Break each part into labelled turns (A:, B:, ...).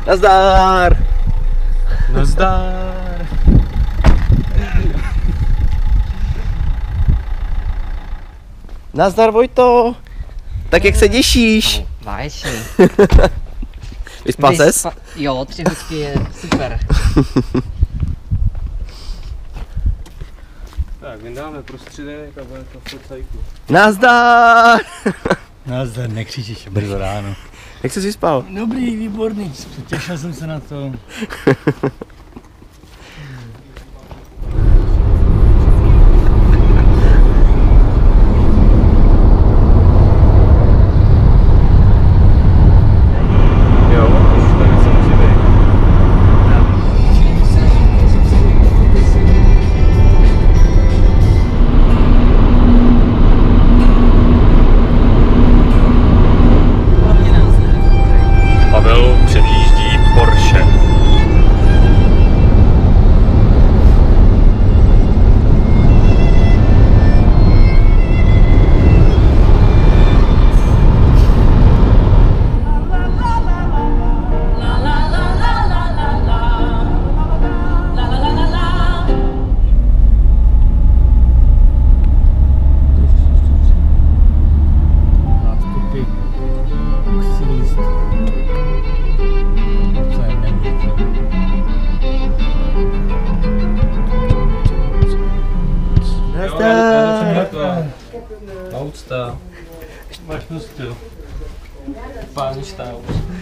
A: Nazdar!
B: Nazdar!
A: Nazdar, Vojto! Tak jak se těšíš?
C: Vážně.
A: Vyspal ses?
C: Jo, 3 hodky je super.
B: Tak, vyndáme prostředek a bude to v cajku.
A: Nazdar!
D: Nazdar, nekřičíš, brzo ráno.
A: Jak jsi vyspal?
D: Dobrý, výborný, těšil jsem se na to.
B: Úcta. Máš styl. Páni stáv.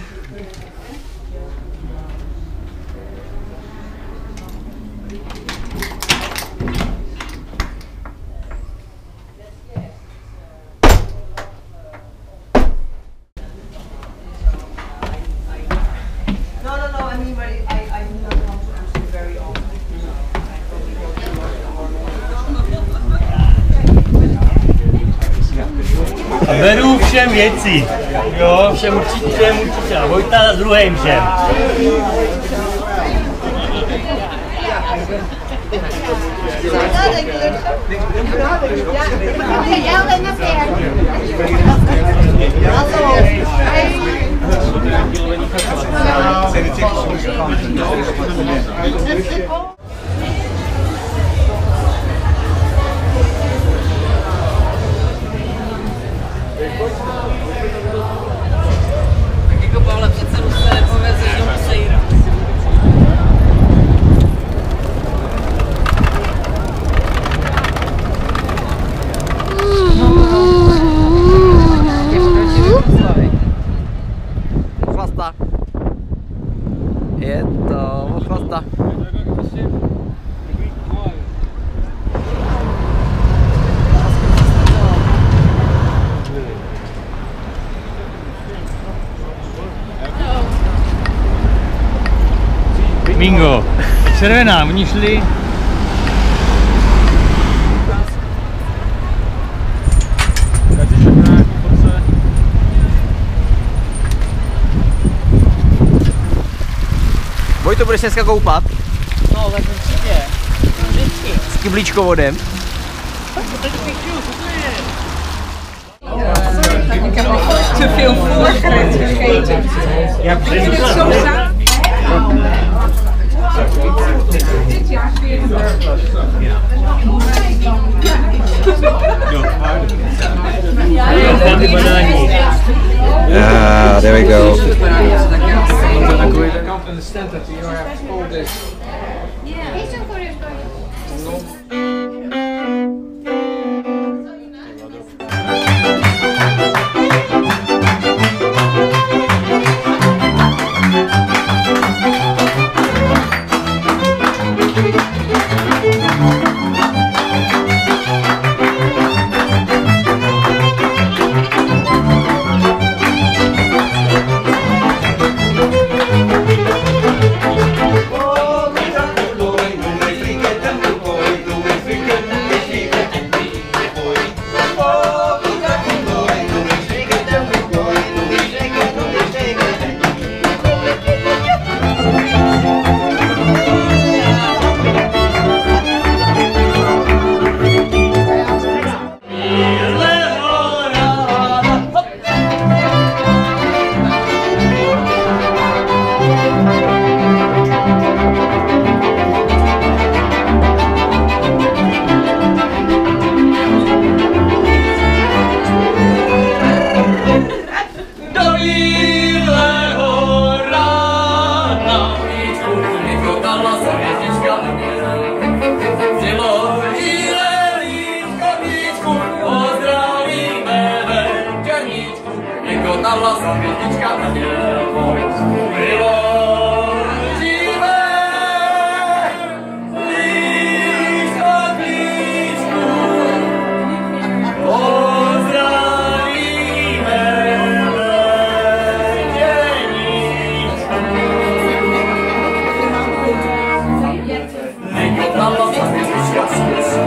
D: A beru všem věci. Jo, všem určitě. A Vojta s druhým všem.
C: Tak jako Pavle, předsedu se nepovezeš do Musejra.
A: Chlasta. Je to chlasta.
D: Bingo. Červená, oni šli.
A: Vojto, budeš dneska koupat?
C: No, tak určitě. Vždycky.
A: S kyblíčkovodem?
C: To feel frustrated.
D: Jak
A: there we go.
E: Potavila se hvězdička na něbo. Vyložíme blízko blízku, pozdravíme leděníčku. Potavila se hvězdička z pěsku.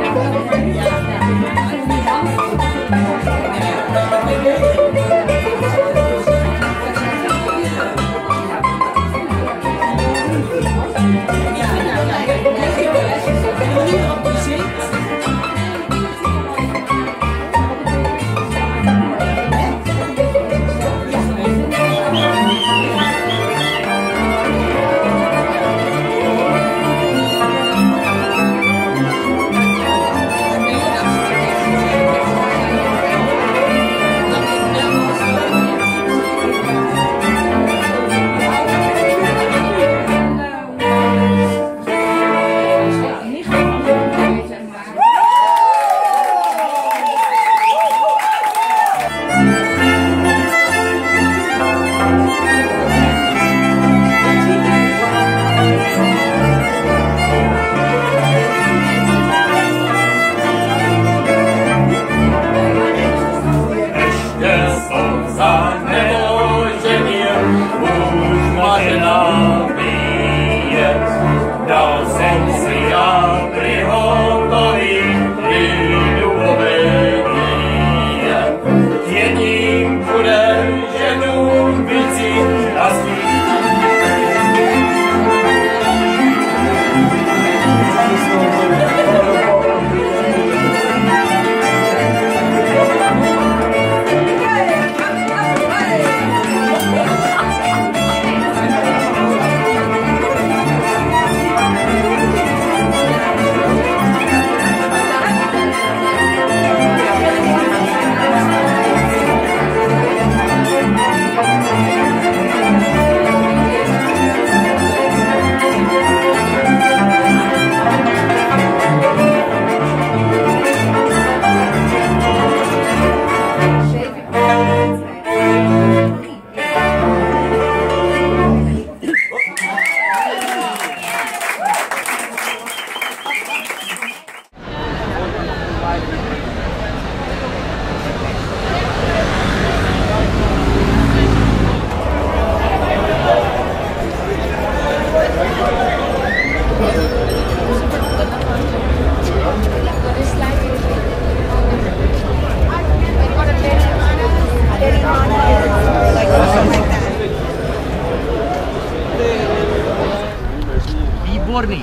D: Výborný.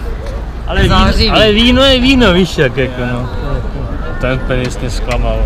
D: Ale víno je víno, víš jak jako no. Ten penis mě zklamal.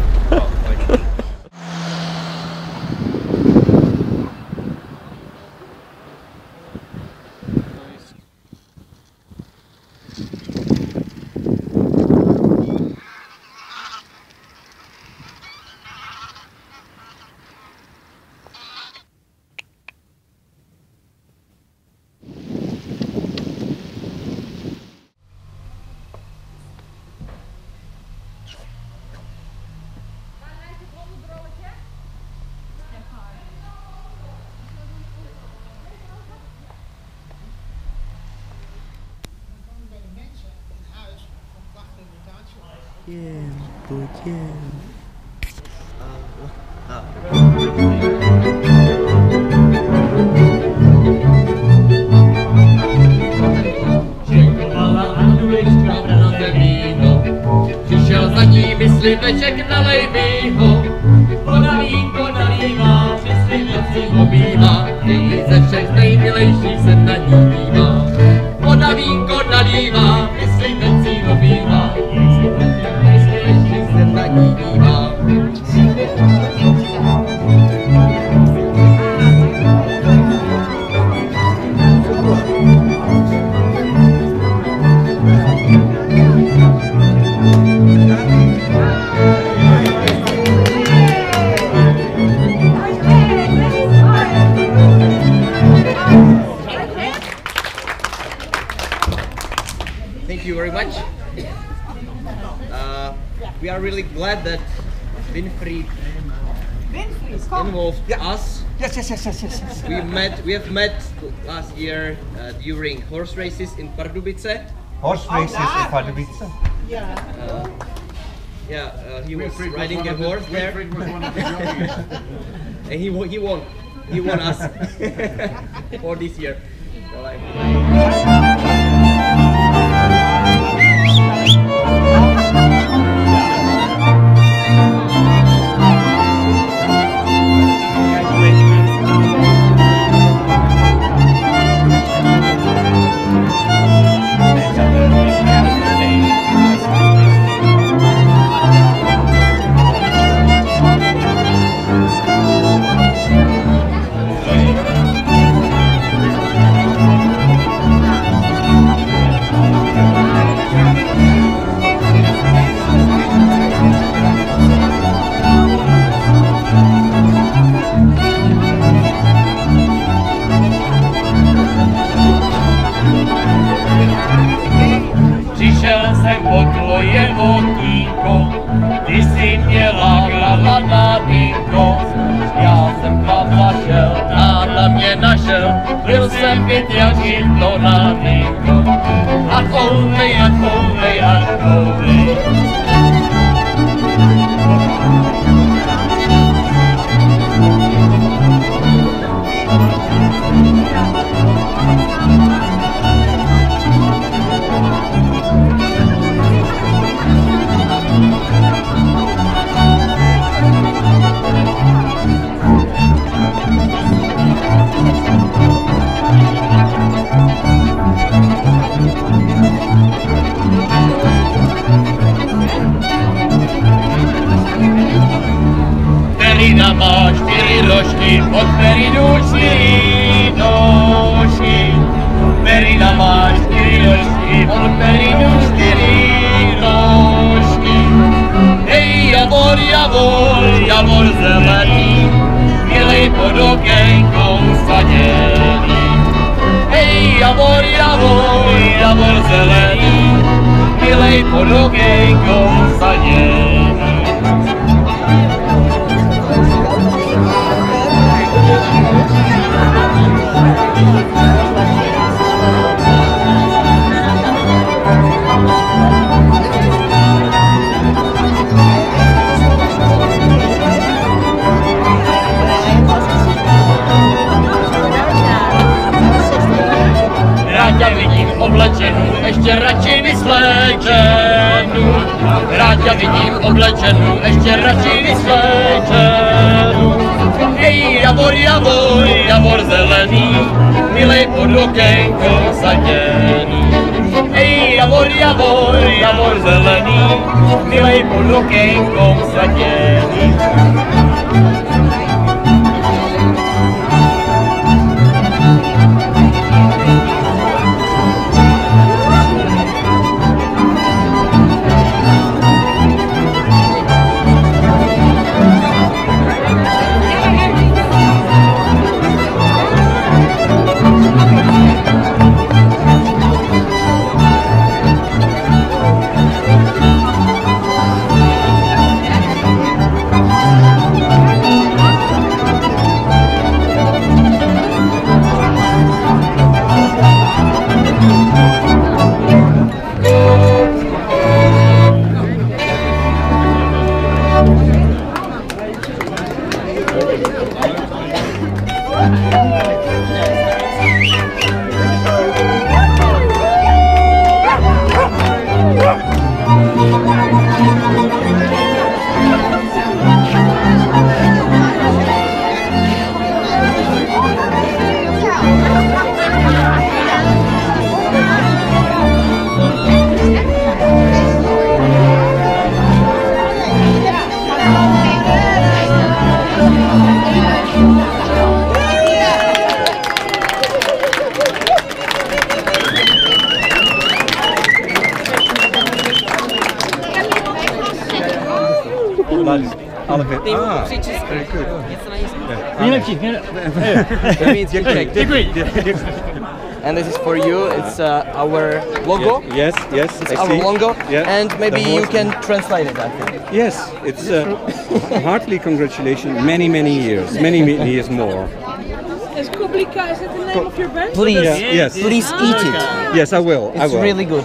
E: Přišel za ní mysliveček, nalej mi ho. Ona vínko nalívá, myslivec si obývá, její ze všech nejmilejší se na ní dívá. Ona vínko nalívá, myslivec si obývá, její ze všech nejmilejší se na ní dívá.
A: Thank you very much. We are really glad that Winfried involved us.
D: Yes.
A: We have met last year during horse races in Pardubice.
D: Horse races in Pardubice.
A: He was riding a horse there, and he won. He won us for this year. So,
E: Přišel jsem po tvoje okýnko, ty jsi měla hranatínko. Já jsem tam zašel, táta mě našel, byl jsem byt jak to nádýnko. A kouvej. Perina má 4 rožky, od Perinu 4 nožky. Perina má 4 rožky, od Perinu 4 nožky. Hej, javor zelený, milej pod okénkou saděný. Hej, javor zelený, milej pod okénkou saděný. Rád tě vidím oblečenou, ještě radši vyslečenou. Rád tě vidím oblečenou, ještě radši vyslečenou. Hej, javor zelený, milej pod okénkou saděný. Hej, javor zelený, milej pod okénkou saděný.
C: Děkuji.
A: and this is for you. It's our logo.
F: Yes, yes.
A: It's our logo, and maybe you can translate it, I think.
F: Yes, it's heartily congratulations. Many years more.
G: Is Kobylka, is it the name of your band?
A: Please,
F: Yes.
A: please eat it.
F: Yes, I will.
A: It's really good.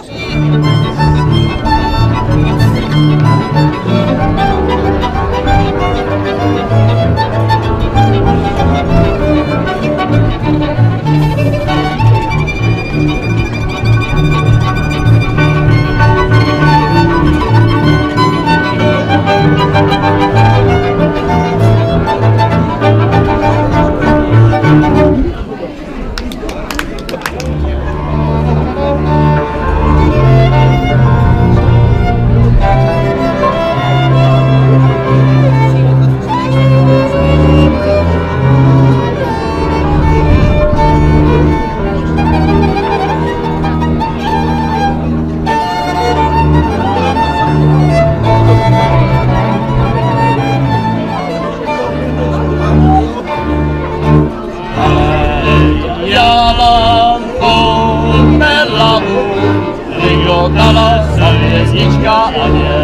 D: Dala sa hvězdička a mě.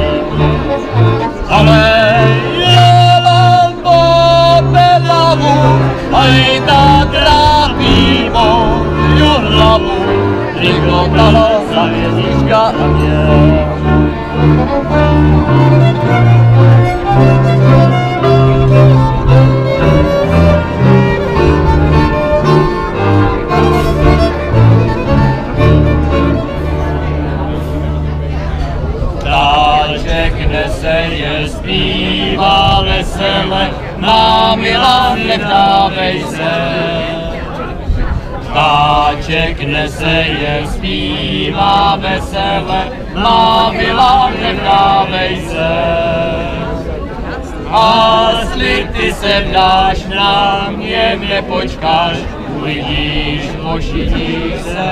D: Ale já mám popelavu a i ta trápí moju hlavu. Dala sa hvězdička a mě. Zpívá vesele, má milá, nevdávej se. Ptáček neseje, zpívá vesele, má milá, nevdávej se. A jestli ty se vdáš na mě, nepočkáš, uvidíš, ošidíš se.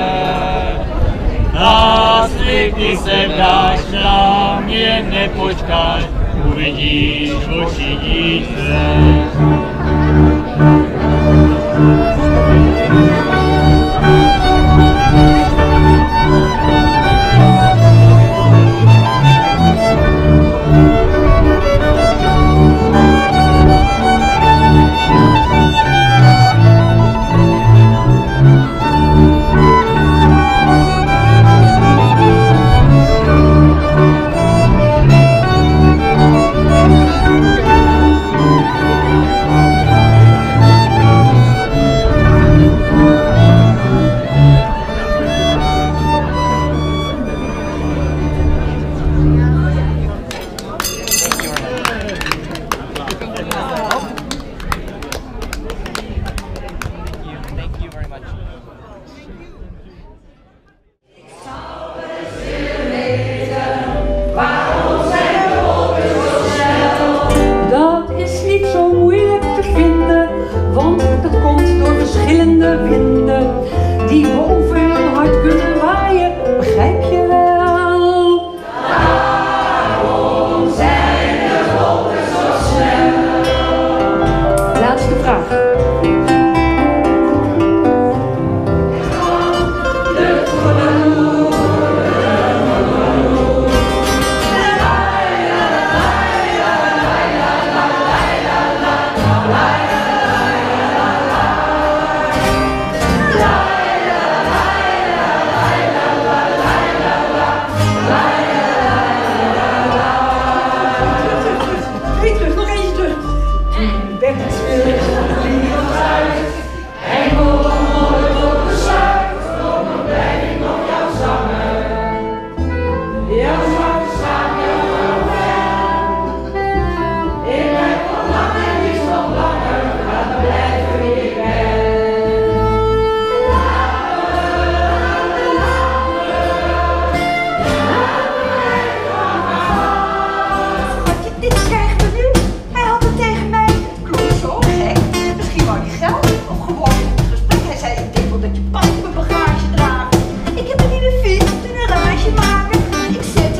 D: A jestli ty se vdáš na mě, nepočkáš, uvidíš, ošidíš se.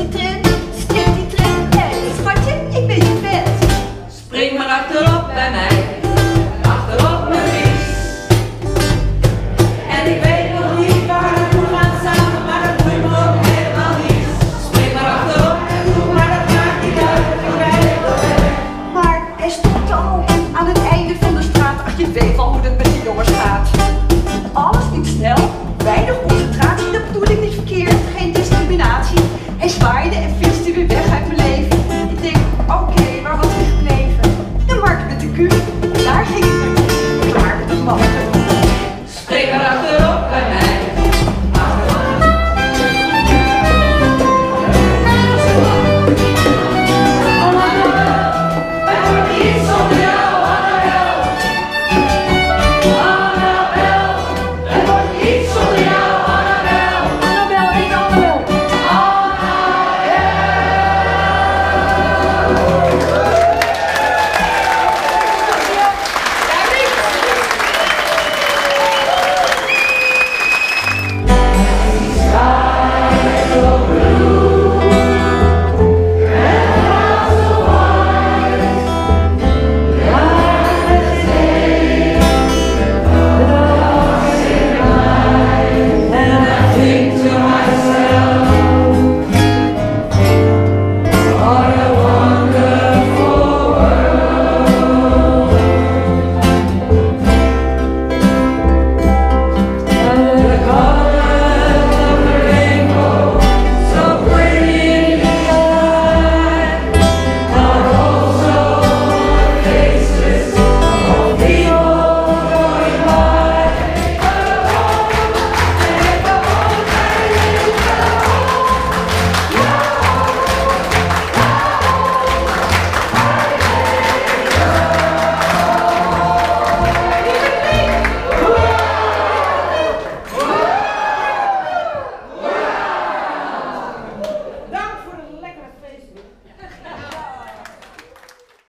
C: Spring maar achterop bij mij.